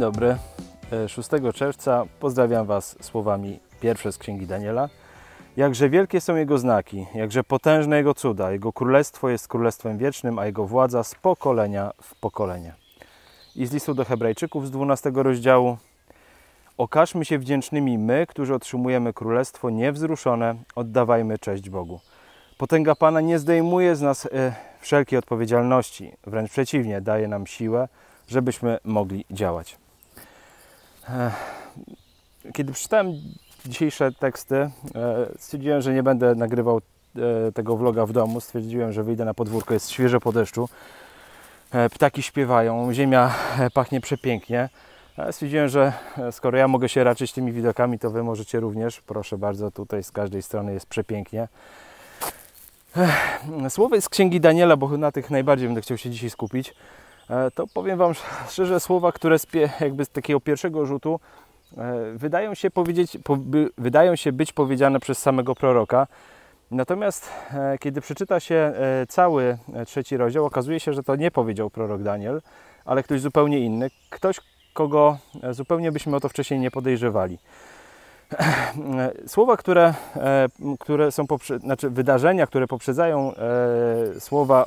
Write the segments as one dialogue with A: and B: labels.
A: dobry. 6 czerwca pozdrawiam Was słowami pierwsze z Księgi Daniela. Jakże wielkie są Jego znaki, jakże potężne Jego cuda. Jego królestwo jest królestwem wiecznym, a Jego władza z pokolenia w pokolenie. I z listu do Hebrajczyków z 12 rozdziału. Okażmy się wdzięcznymi my, którzy otrzymujemy królestwo niewzruszone, oddawajmy cześć Bogu. Potęga Pana nie zdejmuje z nas wszelkiej odpowiedzialności, wręcz przeciwnie, daje nam siłę, żebyśmy mogli działać. Kiedy przeczytałem dzisiejsze teksty, stwierdziłem, że nie będę nagrywał tego vloga w domu. Stwierdziłem, że wyjdę na podwórko, jest świeże po deszczu. Ptaki śpiewają, ziemia pachnie przepięknie. Stwierdziłem, że skoro ja mogę się raczyć tymi widokami, to Wy możecie również. Proszę bardzo, tutaj z każdej strony jest przepięknie. Słowo z Księgi Daniela, bo na tych najbardziej będę chciał się dzisiaj skupić. To powiem Wam szczerze, słowa, które jakby z takiego pierwszego rzutu wydają się być powiedziane przez samego proroka. Natomiast kiedy przeczyta się cały 3 rozdział, okazuje się, że to nie powiedział prorok Daniel, ale ktoś zupełnie inny. Ktoś, kogo zupełnie byśmy o to wcześniej nie podejrzewali. Słowa, które są wydarzenia, które poprzedzają słowa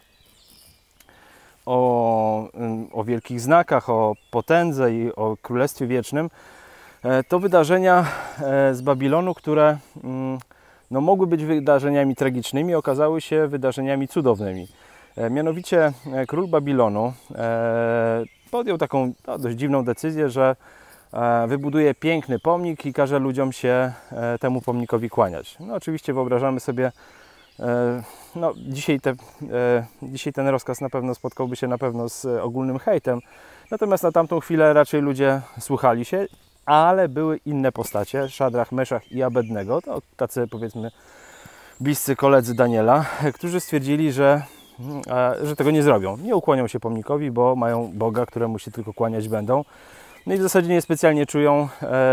A: o wielkich znakach, o potędze i o Królestwie Wiecznym, to wydarzenia z Babilonu, które mogły być wydarzeniami tragicznymi, okazały się wydarzeniami cudownymi. Mianowicie król Babilonu podjął taką dość dziwną decyzję, że wybuduje piękny pomnik i każe ludziom się temu pomnikowi kłaniać. No oczywiście wyobrażamy sobie, dzisiaj ten rozkaz na pewno spotkałby się z ogólnym hejtem, natomiast na tamtą chwilę raczej ludzie słuchali się, ale były inne postacie, Szadrach, Meszach i Abednego, to tacy powiedzmy bliscy koledzy Daniela, którzy stwierdzili, że tego nie zrobią. Nie ukłonią się pomnikowi, bo mają Boga, któremu się tylko kłaniać będą. No i w zasadzie niespecjalnie czują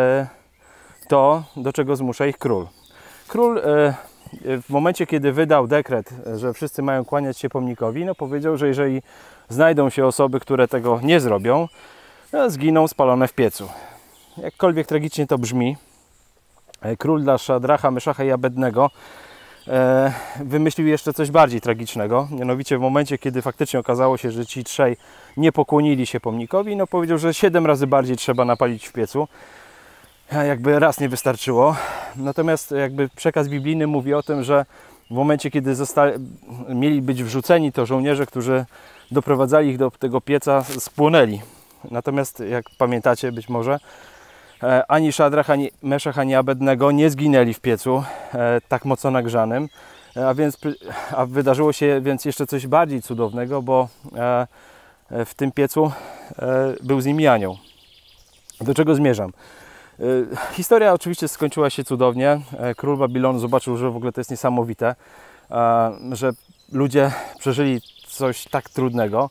A: to, do czego zmusza ich król. Król w momencie, kiedy wydał dekret, że wszyscy mają kłaniać się pomnikowi, powiedział, że jeżeli znajdą się osoby, które tego nie zrobią, zginą spalone w piecu. Jakkolwiek tragicznie to brzmi, król dla Szadracha, Meszacha i Abednego wymyślił jeszcze coś bardziej tragicznego. Mianowicie w momencie, kiedy faktycznie okazało się, że ci trzej nie pokłonili się pomnikowi, powiedział, że 7 razy bardziej trzeba napalić w piecu. Jakby raz nie wystarczyło. Natomiast jakby przekaz biblijny mówi o tym, że w momencie, kiedy mieli być wrzuceni, to żołnierze, którzy doprowadzali ich do tego pieca, spłonęli. Natomiast jak pamiętacie być może, ani Szadrach, ani Meszach, ani Abednego nie zginęli w piecu tak mocno nagrzanym, a wydarzyło się więc jeszcze coś bardziej cudownego, bo w tym piecu był z nimi anioł. Do czego zmierzam? Historia oczywiście skończyła się cudownie. Król Babilonu zobaczył, że w ogóle to jest niesamowite, że ludzie przeżyli coś tak trudnego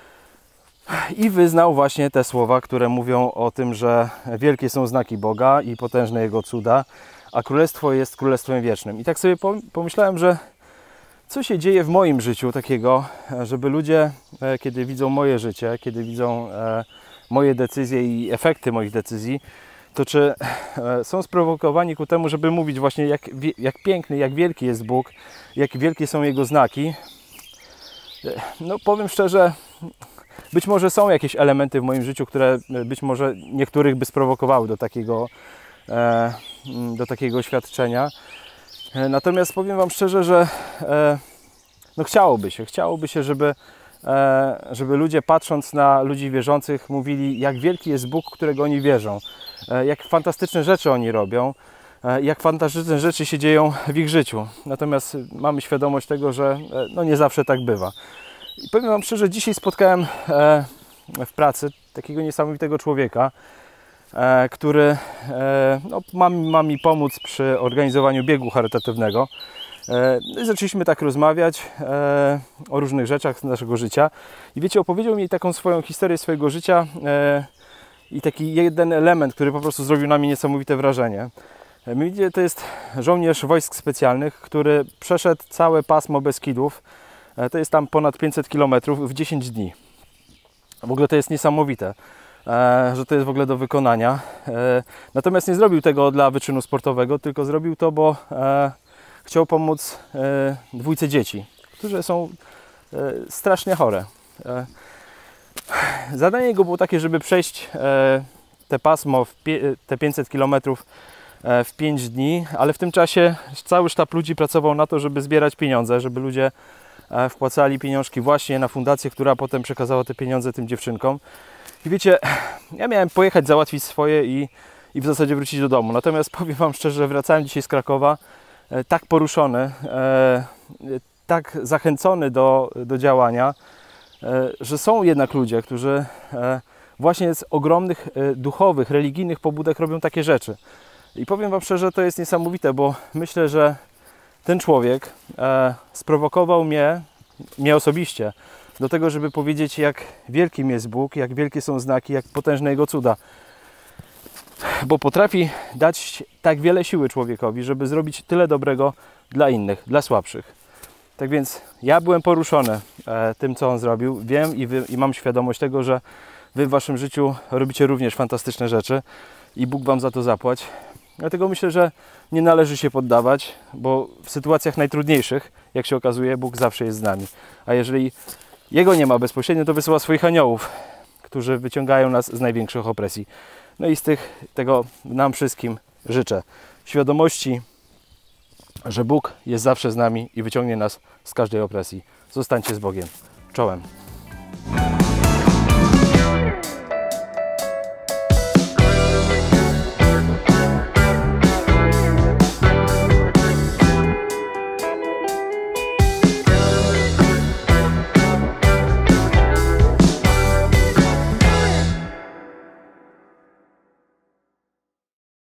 A: i wyznał właśnie te słowa, które mówią o tym, że wielkie są znaki Boga i potężne Jego cuda, a Królestwo jest Królestwem Wiecznym. I tak sobie pomyślałem, że co się dzieje w moim życiu takiego, żeby ludzie, kiedy widzą moje życie, kiedy widzą moje decyzje i efekty moich decyzji, to czy są sprowokowani ku temu, żeby mówić właśnie jak piękny, jak wielki jest Bóg, jak wielkie są Jego znaki. Powiem szczerze, być może są jakieś elementy w moim życiu, które być może niektórych by sprowokowały do takiego oświadczenia. Natomiast powiem Wam szczerze, że chciałoby się, żeby ludzie, patrząc na ludzi wierzących, mówili, jak wielki jest Bóg, którego oni wierzą, jak fantastyczne rzeczy oni robią, jak fantastyczne rzeczy się dzieją w ich życiu. Natomiast mamy świadomość tego, że nie zawsze tak bywa. I powiem Wam szczerze, dzisiaj spotkałem w pracy takiego niesamowitego człowieka, który ma mi pomóc przy organizowaniu biegu charytatywnego. I zaczęliśmy tak rozmawiać o różnych rzeczach z naszego życia. I wiecie, opowiedział mi taką swoją historię swojego życia i taki jeden element, który po prostu zrobił na mnie niesamowite wrażenie. Mianowicie to jest żołnierz wojsk specjalnych, który przeszedł całe pasmo Beskidów. To jest tam ponad 500 km w 10 dni. W ogóle to jest niesamowite. że to jest w ogóle do wykonania. Natomiast nie zrobił tego dla wyczynu sportowego, tylko zrobił to, bo chciał pomóc dwójce dzieci, które są strasznie chore. Zadanie jego było takie, żeby przejść te pasmo, te 500 km w 5 dni, ale w tym czasie cały sztab ludzi pracował na to, żeby zbierać pieniądze, żeby ludzie wpłacali pieniążki właśnie na fundację, która potem przekazała te pieniądze tym dziewczynkom. I wiecie, ja miałem pojechać załatwić swoje i w zasadzie wrócić do domu. Natomiast powiem Wam szczerze, że wracałem dzisiaj z Krakowa tak poruszony, tak zachęcony do działania, że są jednak ludzie, którzy właśnie z ogromnych duchowych, religijnych pobudek robią takie rzeczy. I powiem Wam szczerze, to jest niesamowite, bo myślę, że ten człowiek sprowokował mnie osobiście do tego, żeby powiedzieć, jak wielkim jest Bóg, jak wielkie są znaki, jak potężne Jego cuda. Bo potrafi dać tak wiele siły człowiekowi, żeby zrobić tyle dobrego dla innych, dla słabszych. Tak więc ja byłem poruszony tym, co on zrobił. Wiem i mam świadomość tego, że Wy w Waszym życiu robicie również fantastyczne rzeczy i Bóg Wam za to zapłać. Dlatego myślę, że nie należy się poddawać, bo w sytuacjach najtrudniejszych, jak się okazuje, Bóg zawsze jest z nami. A jeżeli Jego nie ma bezpośrednio, to wysyła swoich aniołów, którzy wyciągają nas z największych opresji. No i tego nam wszystkim życzę. Świadomości, że Bóg jest zawsze z nami i wyciągnie nas z każdej opresji. Zostańcie z Bogiem. Czołem.